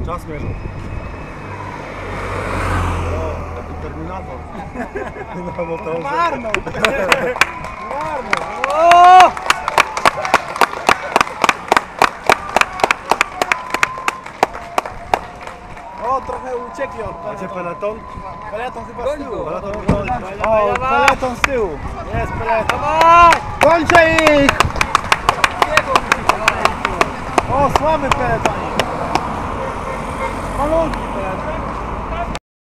Czas mierzą. O, taki terminator. Na motorze. Marno! Marno! O, trochę uciekli od Macie peleton? peleton chyba z tyłu. Peleton O, peleton z tyłu. Jest peleton. Kończę ich! O, słaby peleton.